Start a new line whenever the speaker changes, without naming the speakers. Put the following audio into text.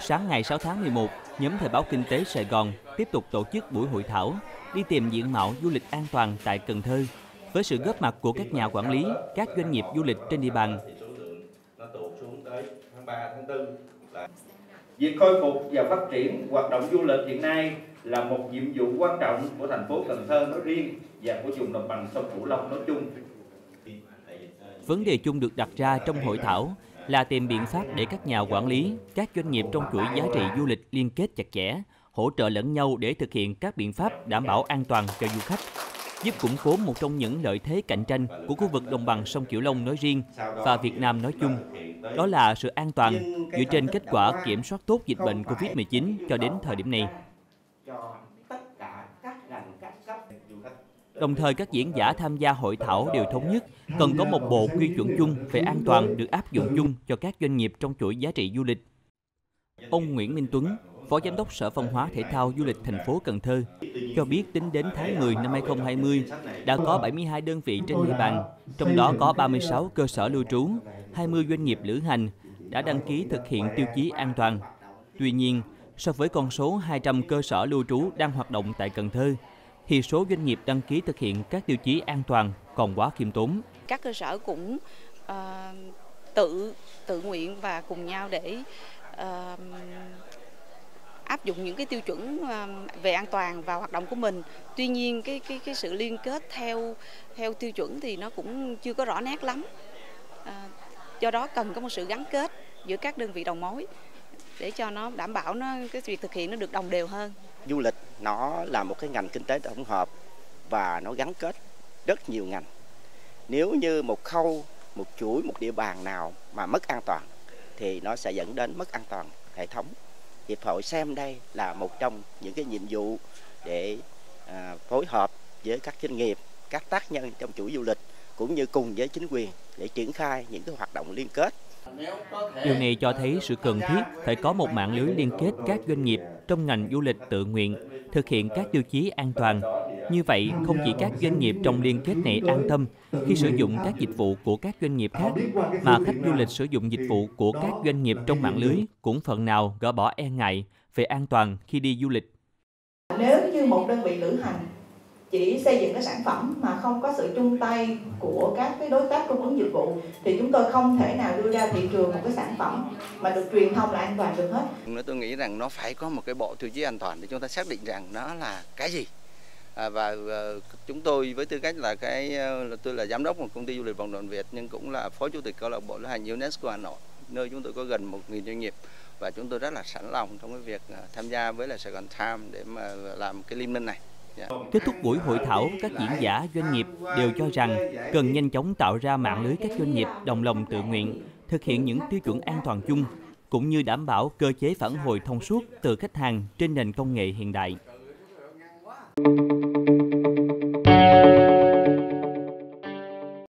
Sáng ngày 6 tháng 11, nhóm Thời báo Kinh tế Sài Gòn tiếp tục tổ chức buổi hội thảo đi tìm diện mạo du lịch an toàn tại Cần Thơ với sự góp mặt của các nhà quản lý, các doanh nghiệp du lịch trên địa bàn.
Việc khôi phục và phát triển hoạt động du lịch hiện nay là một nhiệm vụ quan trọng của thành phố Cần Thơ nói riêng và của vùng đồng bằng sông Cửu Long nói chung.
Vấn đề chung được đặt ra trong hội thảo là tìm biện pháp để các nhà quản lý, các doanh nghiệp trong chuỗi giá trị du lịch liên kết chặt chẽ, hỗ trợ lẫn nhau để thực hiện các biện pháp đảm bảo an toàn cho du khách, giúp củng cố một trong những lợi thế cạnh tranh của khu vực đồng bằng sông Cửu Long nói riêng và Việt Nam nói chung. Đó là sự an toàn dựa trên kết quả kiểm soát tốt dịch bệnh Covid-19 cho đến thời điểm này. Đồng thời, các diễn giả tham gia hội thảo đều thống nhất cần có một bộ quy chuẩn chung về an toàn được áp dụng chung cho các doanh nghiệp trong chuỗi giá trị du lịch. Ông Nguyễn Minh Tuấn, Phó Giám đốc Sở Văn hóa Thể thao Du lịch thành phố Cần Thơ, cho biết tính đến tháng 10 năm 2020 đã có 72 đơn vị trên địa bàn, trong đó có 36 cơ sở lưu trú, 20 doanh nghiệp lữ hành đã đăng ký thực hiện tiêu chí an toàn. Tuy nhiên, so với con số 200 cơ sở lưu trú đang hoạt động tại Cần Thơ, thì số doanh nghiệp đăng ký thực hiện các tiêu chí an toàn còn quá khiêm tốn.
Các cơ sở cũng tự nguyện và cùng nhau để áp dụng những cái tiêu chuẩn về an toàn vào hoạt động của mình. Tuy nhiên cái sự liên kết theo tiêu chuẩn thì nó cũng chưa có rõ nét lắm. Do đó cần có một sự gắn kết giữa các đơn vị đầu mối để cho nó đảm bảo cái việc thực hiện nó được đồng đều hơn.
Du lịch nó là một cái ngành kinh tế tổng hợp và nó gắn kết rất nhiều ngành. Nếu như một khâu, một chuỗi, một địa bàn nào mà mất an toàn thì nó sẽ dẫn đến mất an toàn hệ thống. Hiệp hội xem đây là một trong những cái nhiệm vụ để phối hợp với các doanh nghiệp, các tác nhân trong chuỗi du lịch cũng như cùng với chính quyền để triển khai những cái hoạt động liên kết.
Điều này cho thấy sự cần thiết phải có một mạng lưới liên kết các doanh nghiệp trong ngành du lịch tự nguyện thực hiện các tiêu chí an toàn. Như vậy, không chỉ các doanh nghiệp trong liên kết này an tâm khi sử dụng các dịch vụ của các doanh nghiệp khác, mà khách du lịch sử dụng dịch vụ của các doanh nghiệp trong mạng lưới cũng phần nào gỡ bỏ e ngại về an toàn khi đi du lịch.
Nếu như một đơn vị lữ hành chỉ xây dựng cái sản phẩm mà không có sự chung tay của các cái đối tác cung ứng dịch vụ thì chúng tôi không thể nào đưa ra thị trường một cái sản phẩm mà được truyền thông là an toàn được hết.
Tôi nghĩ rằng nó phải có một cái bộ tiêu chí an toàn để chúng ta xác định rằng nó là cái gì. Và chúng tôi với tư cách là tôi là giám đốc một công ty du lịch Vòng Đoàn Việt nhưng cũng là phó chủ tịch câu lạc bộ lữ hành UNESCO Hà Nội, nơi chúng tôi có gần 1.000 doanh nghiệp và chúng tôi rất là sẵn lòng trong cái việc tham gia với lại Sài Gòn Times để mà làm cái liên minh này.
Kết thúc buổi hội thảo, các diễn giả doanh nghiệp đều cho rằng cần nhanh chóng tạo ra mạng lưới các doanh nghiệp đồng lòng tự nguyện, thực hiện những tiêu chuẩn an toàn chung, cũng như đảm bảo cơ chế phản hồi thông suốt từ khách hàng trên nền công nghệ hiện đại.